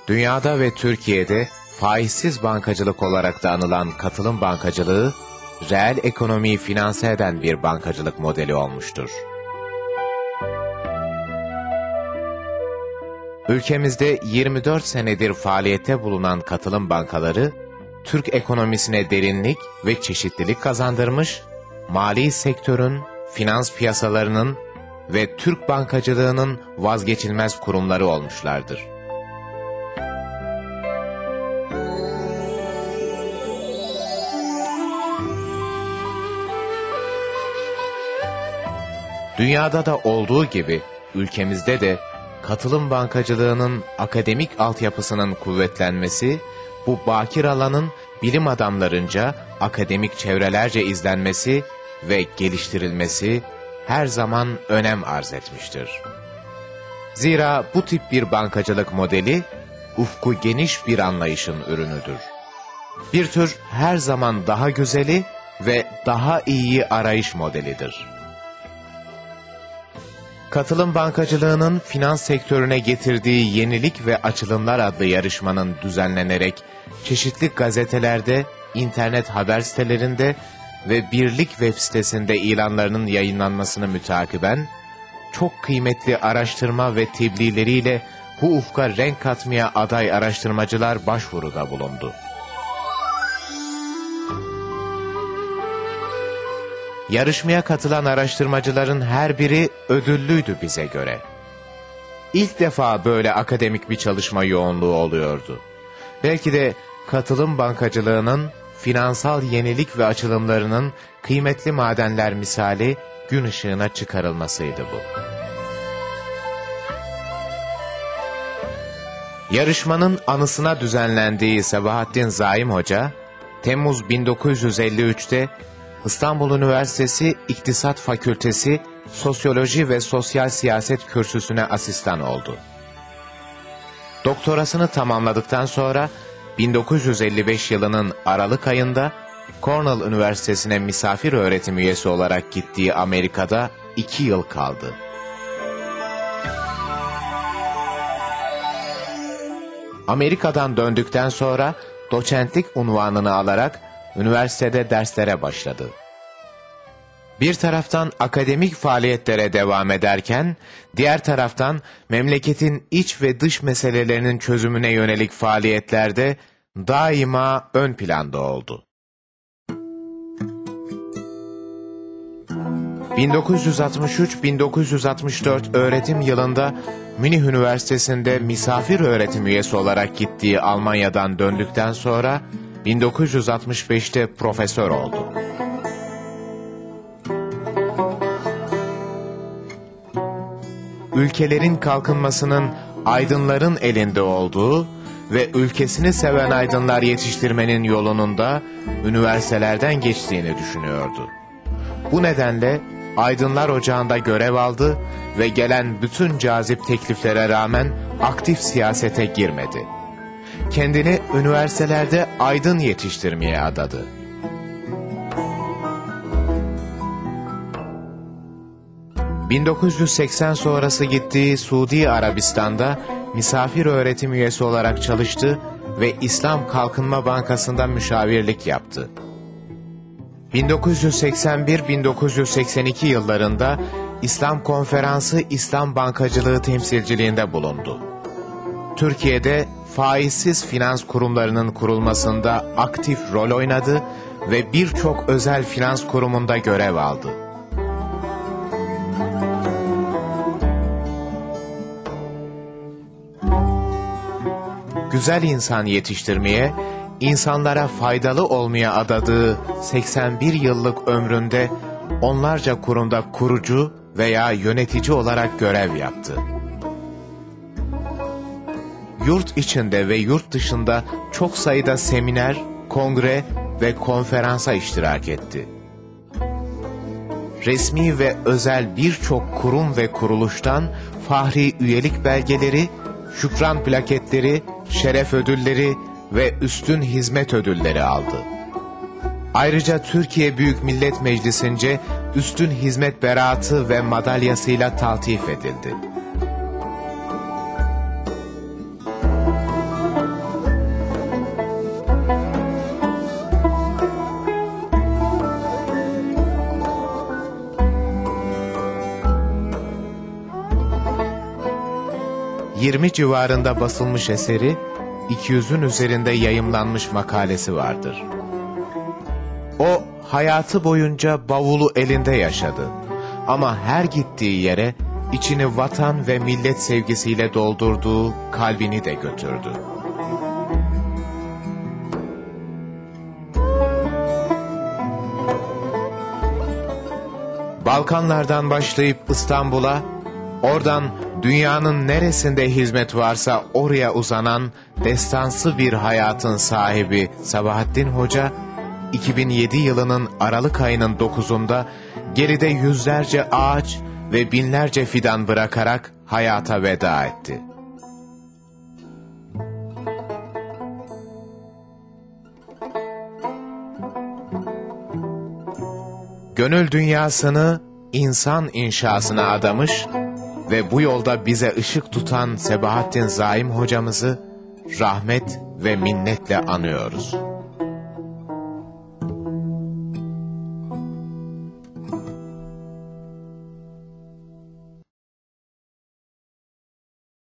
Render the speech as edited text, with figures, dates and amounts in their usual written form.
Dünyada ve Türkiye'de faizsiz bankacılık olarak da anılan katılım bankacılığı, reel ekonomiyi finanse eden bir bankacılık modeli olmuştur. Ülkemizde 24 senedir faaliyette bulunan katılım bankaları, Türk ekonomisine derinlik ve çeşitlilik kazandırmış, mali sektörün, finans piyasalarının ve Türk bankacılığının vazgeçilmez kurumları olmuşlardır. Dünyada da olduğu gibi ülkemizde de katılım bankacılığının akademik altyapısının kuvvetlenmesi, bu bakir alanın bilim adamlarınca, akademik çevrelerce izlenmesi ve geliştirilmesi her zaman önem arz etmiştir. Zira bu tip bir bankacılık modeli, ufku geniş bir anlayışın ürünüdür. Bir tür her zaman daha güzeli ve daha iyiyi arayış modelidir. Katılım bankacılığının finans sektörüne getirdiği yenilik ve açılımlar adlı yarışmanın düzenlenerek çeşitli gazetelerde, internet haber sitelerinde ve Birlik web sitesinde ilanlarının yayınlanmasını mütakiben, çok kıymetli araştırma ve tebliğleriyle bu ufka renk katmaya aday araştırmacılar başvuruda bulundu. Yarışmaya katılan araştırmacıların her biri ödüllüydü bize göre. İlk defa böyle akademik bir çalışma yoğunluğu oluyordu. Belki de katılım bankacılığının finansal yenilik ve açılımlarının kıymetli madenler misali gün ışığına çıkarılmasıydı bu. Yarışmanın anısına düzenlendiği Sabahattin Zaim Hoca, Temmuz 1953'te İstanbul Üniversitesi İktisat Fakültesi Sosyoloji ve Sosyal Siyaset Kürsüsüne asistan oldu. Doktorasını tamamladıktan sonra 1955 yılının Aralık ayında Cornell Üniversitesi'ne misafir öğretim üyesi olarak gittiği Amerika'da 2 yıl kaldı. Amerika'dan döndükten sonra doçentlik unvanını alarak üniversitede derslere başladı. Bir taraftan akademik faaliyetlere devam ederken, diğer taraftan memleketin iç ve dış meselelerinin çözümüne yönelik faaliyetlerde daima ön planda oldu. 1963-1964 öğretim yılında Münih Üniversitesi'nde misafir öğretim üyesi olarak gittiği Almanya'dan döndükten sonra 1965'te profesör oldu. Ülkelerin kalkınmasının aydınların elinde olduğu ve ülkesini seven aydınlar yetiştirmenin yolunun da üniversitelerden geçtiğini düşünüyordu. Bu nedenle Aydınlar Ocağı'nda görev aldı ve gelen bütün cazip tekliflere rağmen aktif siyasete girmedi. Kendini üniversitelerde aydın yetiştirmeye adadı. ...1980 sonrası gittiği Suudi Arabistan'da misafir öğretim üyesi olarak çalıştı ve İslam Kalkınma Bankası'nda müşavirlik yaptı. 1981-1982 yıllarında İslam Konferansı İslam Bankacılığı temsilciliğinde bulundu. Türkiye'de faizsiz finans kurumlarının kurulmasında aktif rol oynadı ve birçok özel finans kurumunda görev aldı. Güzel insan yetiştirmeye, insanlara faydalı olmaya adadığı 81 yıllık ömründe onlarca kurumda kurucu veya yönetici olarak görev yaptı. Yurt içinde ve yurt dışında çok sayıda seminer, kongre ve konferansa iştirak etti. Resmi ve özel birçok kurum ve kuruluştan fahri üyelik belgeleri, şükran plaketleri, şeref ödülleri ve üstün hizmet ödülleri aldı. Ayrıca Türkiye Büyük Millet Meclisi'nce üstün hizmet beraatı ve madalyasıyla taltif edildi. 20 civarında basılmış eseri, 200'ün üzerinde yayımlanmış makalesi vardır. O, hayatı boyunca bavulu elinde yaşadı. Ama her gittiği yere içini vatan ve millet sevgisiyle doldurduğu kalbini de götürdü. Balkanlardan başlayıp İstanbul'a, oradan dünyanın neresinde hizmet varsa oraya uzanan destansı bir hayatın sahibi Sabahattin Hoca, 2007 yılının Aralık ayının 9'unda geride yüzlerce ağaç ve binlerce fidan bırakarak hayata veda etti. Gönül dünyasını insan inşasına adamış ve bu yolda bize ışık tutan Sebahattin Zaim hocamızı rahmet ve minnetle anıyoruz.